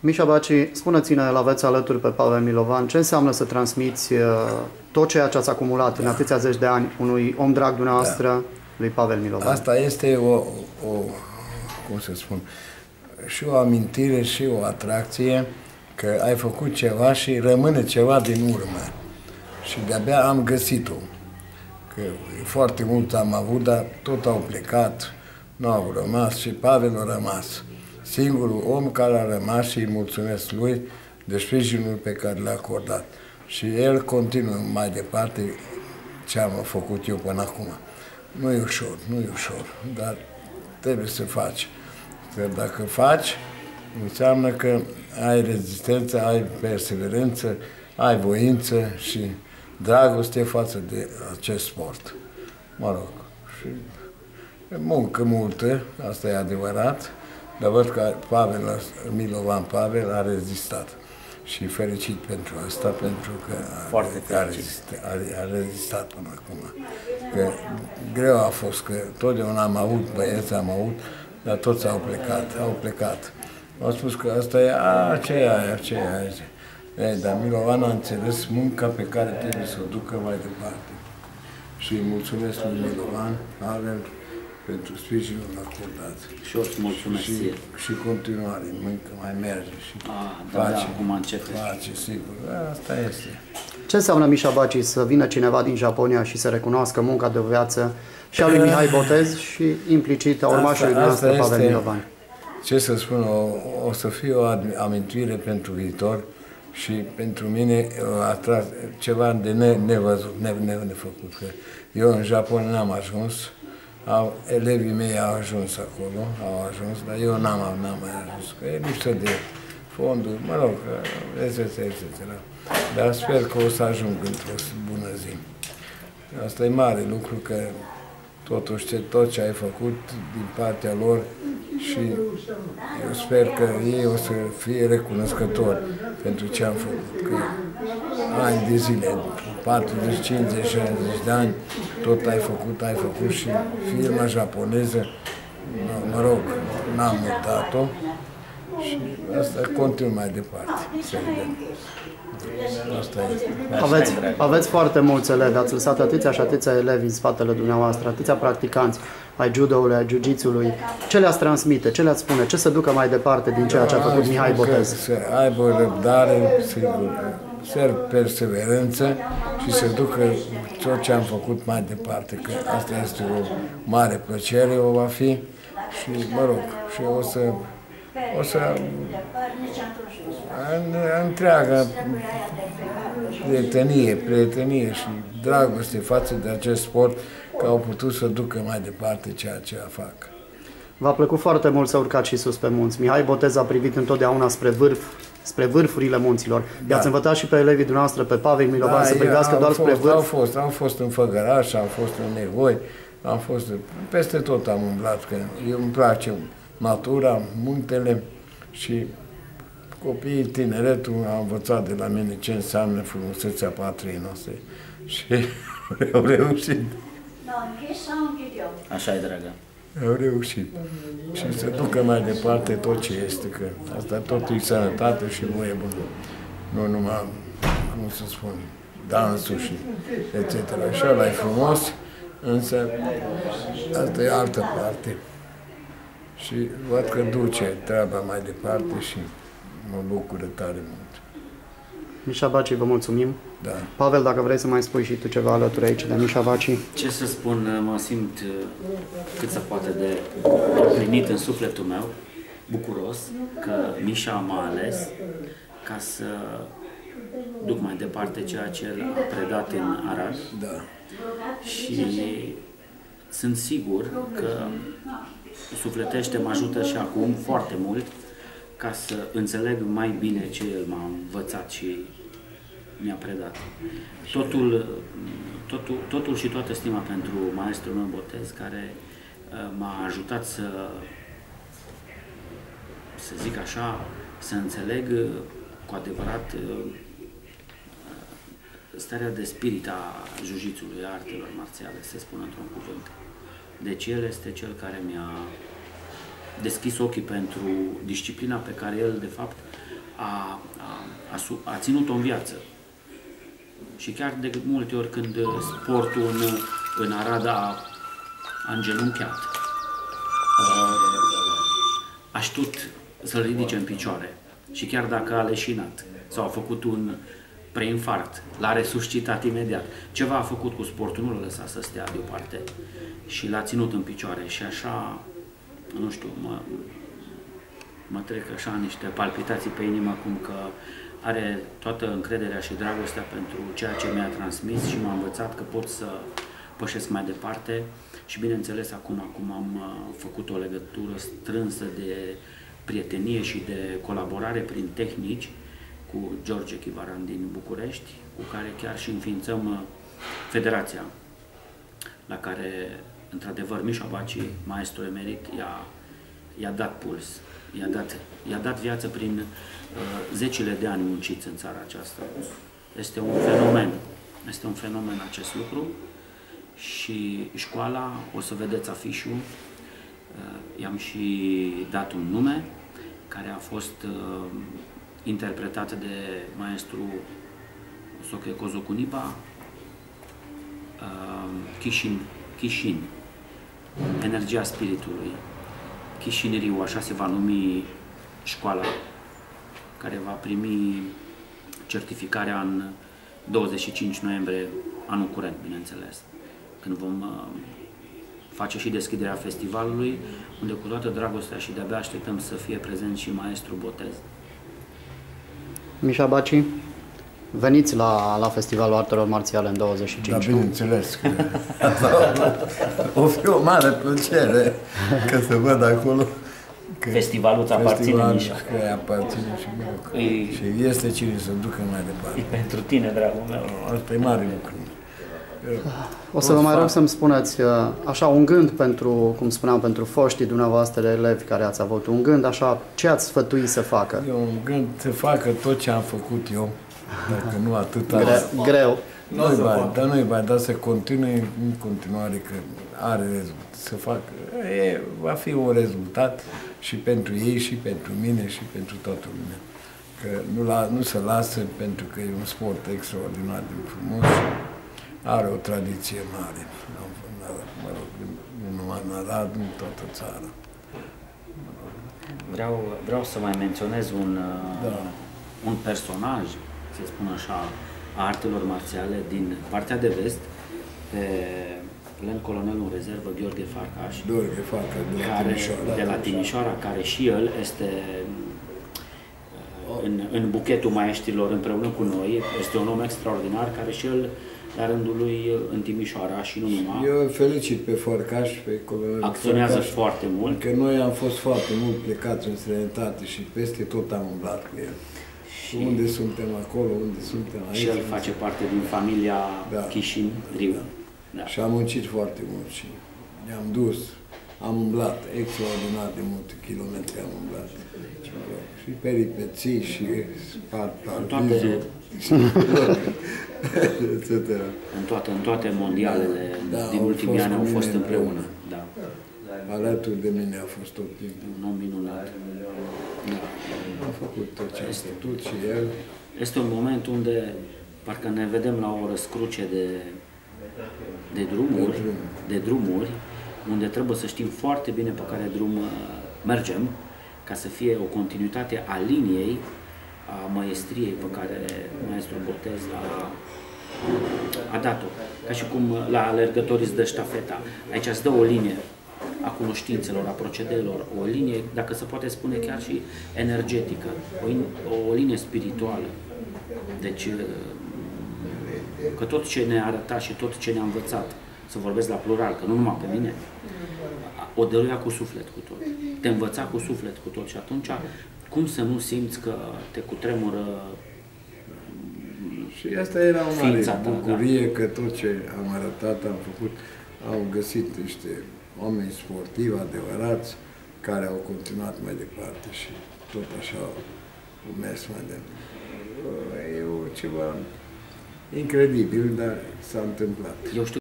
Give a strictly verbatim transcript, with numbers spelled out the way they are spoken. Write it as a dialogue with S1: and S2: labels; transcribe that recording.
S1: Mișa Baci, spuneți-ne, îl aveți alături pe Pavel Milovan, ce înseamnă să transmiți tot ceea ce ați acumulat da. în atâția zeci de ani unui om drag dumneavoastră, da. lui Pavel Milovan?
S2: Asta este o, o, cum să spun, și o amintire și o atracție că ai făcut ceva și rămâne ceva din urmă. Și de-abia am găsit-o. Că foarte mult am avut, dar tot au plecat, nu au rămas și Pavel a rămas. Singurul om care a rămas și îi mulțumesc lui de sprijinul pe care l-a acordat. Și el continuă mai departe ce am făcut eu până acum. Nu e ușor, nu e ușor, dar trebuie să faci. Că dacă faci, înseamnă că ai rezistență, ai perseverență, ai voință și dragoste față de acest sport. Mă rog, și muncă multă, asta e adevărat, dar văd că Pavel, Milovan Pavel a rezistat. Și fericit pentru asta, pentru că a, a, rezistat, a, a rezistat până acum. Că greu a fost, că totdeauna am avut băieți, am avut, dar toți au plecat, au plecat. Au spus că asta e, a, ce e aia, ce e aia. Ei, dar Milovan a înțeles munca pe care trebuie să o ducă mai departe. Și îi mulțumesc lui Milovan, Pavel, pentru sprijinul acordat.
S3: Și eu îți mulțumesc.
S2: Și, și continuare, încă mai merge și
S3: A, da, face, da, acum începe.
S2: Face, sigur, asta este.
S1: Ce înseamnă, Mișa Baci, să vină cineva din Japonia și să recunoască munca de o viață și a lui Mihai Botez și implicit a urmașului dumneavoastră Pavel Milovan?
S2: Ce să spun, o, o să fie o amintire pentru viitor și pentru mine atras ceva de ne, nevăzut, ne, ne, nefăcut. Că eu în Japonia n-am ajuns, au, elevii mei au ajuns acolo, au ajuns, dar eu n-am mai ajuns, că e lipsă de fonduri, mă rog, et cetera, et cetera. Dar sper că o să ajung într-o bună zi. Asta e mare lucru, că totuși tot ce ai făcut din partea lor și eu sper că ei o să fie recunoscători pentru ce am făcut. Că ani de zile, patruzeci, cincizeci, șaizeci de ani, tot ai făcut, ai făcut și firma japoneză, mă rog, n-am mutat-o și asta continuă mai departe, să vedem. Asta este.
S1: Aveți, aveți foarte mulți elevi, ați lăsat atâția și atâția elevi în spatele dumneavoastră, atâția practicanți ai judo-ului, ai jiu-jitsu-ului. Ce le-ați transmite, ce le-ați spune, ce să ducă mai departe din ceea ce a făcut Mihai Botez?
S2: Să aibă răbdare, să perseverență și să ducă tot ce am făcut mai departe, că asta este o mare plăcere, o va fi și, mă rog, și o să o să în, întreaga prietenie, prietenie și dragoste față de acest sport, că au putut să ducă mai departe ceea ce fac.
S1: V-a plăcut foarte mult să urcați și sus pe munți. Mihai Botez a privit întotdeauna spre vârf, spre vârfurile munților. Da. I-ați învățat și pe elevii dumneavoastră, pe Pavel Milovan, da, să privească doar
S2: fost,
S1: spre vârf?
S2: Au fost, am fost în Făgăraș, am fost în Nevoi, am fost, peste tot am umblat, că eu îmi place natura, muntele și copiii, tineretul au învățat de la mine ce înseamnă frumusețea patriei noastre și au reușit.
S3: Așa e, dragă.
S2: Au reușit. Și să ducă mai departe tot ce este, că asta totul e sănătate și voie bună. Nu numai, cum să spun, dansul și et cetera. Așa ăla e frumos, însă asta e altă parte. Și văd că duce treaba mai departe și mă bucură tare mult.
S1: Mișa Baci, vă mulțumim.
S2: Da.
S1: Pavel, dacă vrei să mai spui și tu ceva alături aici de Mișa Baci.
S3: Ce să spun, mă simt cât se poate de împlinit în sufletul meu, bucuros că Mișa m-a ales ca să duc mai departe ceea ce el a predat în Arad.
S2: Da.
S3: Și sunt sigur că sufletește mă ajută și acum foarte mult ca să înțeleg mai bine ce el m-a învățat și mi-a predat. Totul, totul, totul și toată stima pentru maestrul meu Botez, care m-a ajutat să, să zic așa, să înțeleg cu adevărat starea de spirit a jiu-jitsu-ului, a artelor marțiale, se spune într-un cuvânt. Deci el este cel care mi-a deschis ochii pentru disciplina pe care el, de fapt, a, a, a, a ținut-o în viață. Și chiar de multe ori când sportul în, în Arad a, a îngenunchiat, a știut să-l ridice în picioare. Și chiar dacă a leșinat sau a făcut un preinfarct, l-a resuscitat imediat. Ceva a făcut cu sportul, nu l-a lăsat să stea deoparte și l-a ținut în picioare. Și așa, nu știu, mă, mă trec așa niște palpitații pe inimă, cum că are toată încrederea și dragostea pentru ceea ce mi-a transmis și m-a învățat că pot să pășesc mai departe. Și bineînțeles, acum, acum am făcut o legătură strânsă de prietenie și de colaborare prin tehnici cu George Chivaran din București, cu care chiar și înființăm federația, la care, într-adevăr, Mișa Baci, maestru emerit, i-a, i-a dat puls, i-a dat, i-a dat viață prin uh, zecile de ani munciți în țara aceasta. Este un fenomen, este un fenomen acest lucru și școala, o să vedeți afișul, uh, i-am și dat un nume, care a fost uh, interpretat de maestru Soke Kozokuniba, uh, Kishin, Kishin, energia spiritului. Kishinryu, așa se va numi școala, care va primi certificarea în douăzeci și cinci noiembrie, anul curent, bineînțeles, când vom uh, face și deschiderea festivalului, unde cu toată dragostea și de-abia așteptăm să fie prezent și maestru Botez.
S1: Mișa Baci, veniți la, la Festivalul Artelor Marțiale în douăzeci și cinci.
S2: Da, bineînțeles că o fi o mare plăcere că să văd acolo că
S3: festivalul îți aparține, Mișa.
S2: Că îi aparține și mie. E... Și este cine să ducă mai departe.
S3: E pentru tine, dragul meu.
S2: Asta e mare lucru.
S1: O să vă mai rog să-mi spuneți, așa, un gând pentru, cum spuneam, pentru foștii dumneavoastră elevi care ați avut, un gând, așa, ce ați sfătui să facă?
S2: Eu un gând să facă tot ce am făcut eu, dacă nu atâta.
S1: Gre greu.
S2: Nu-i bai, dar nu-i bai, dar să continue în continuare, că are rezultat, să facă, e, va fi un rezultat și pentru ei, și pentru mine, și pentru toată lumea. Că nu, la, nu se lasă, pentru că e un sport extraordinar de frumos. Are o tradiție mare, mă rog, nu numai în Arad, în toată țara.
S3: Vreau, vreau să mai menționez un,
S2: da.
S3: un personaj, să spun așa, a artelor marțiale din partea de vest, pe plen colonelul în rezervă Gheorghe Farcaș,
S2: Gheorghe Farcaș de,
S3: care,
S2: Timișoara,
S3: de la Timișoara, care și el este în, în buchetul maestrilor împreună cu noi, este un om extraordinar, care și el la rândul lui în Timișoara și nu numai.
S2: Eu felicit pe Farcaș, pe colonelul
S3: Acționează
S2: Farcaș,
S3: foarte mult.
S2: Că noi am fost foarte mult plecați în străinătate și peste tot am umblat cu el. Și unde suntem acolo, unde suntem aici.
S3: Și el face parte din familia
S2: da.
S3: Kishinryu.
S2: Da.
S3: Da.
S2: Și am muncit foarte mult și ne-am dus, am umblat extraordinar de multe kilometri, am umblat. Și peripeții și spart,
S3: în toate,
S2: et cetera.
S3: În toate, în toate mondialele
S2: da,
S3: din ultimii ani au fost împreună. Da.
S2: Alături de mine a fost tot timpul.
S3: Un om minunat. Da.
S2: A făcut tot ce a putut și el.
S3: Este un moment unde parcă ne vedem la o răscruce de, de drumuri,
S2: de, drum.
S3: de drumuri, unde trebuie să știm foarte bine pe care drum mergem, ca să fie o continuitate a liniei, a maestriei pe care maestrul Botez a, a dat-o. Ca și cum la alergătorii îți dă ștafeta. Aici îți dă o linie a cunoștințelor, a procedeelor, o linie, dacă se poate spune chiar și energetică, o, o linie spirituală. Deci, că tot ce ne-a arătat și tot ce ne-a învățat, să vorbesc la plural, că nu numai pe mine, o dăruia cu suflet cu tot. Te învăța cu suflet cu tot și atunci, cum să nu simți că te cutremură
S2: și asta era o mare
S3: ta,
S2: bucurie,
S3: da.
S2: Că tot ce am arătat, am făcut, au găsit niște oameni sportivi adevărați care au continuat mai departe și tot așa au mers mai departe. E ceva incredibil, dar s-a întâmplat.
S3: Eu știu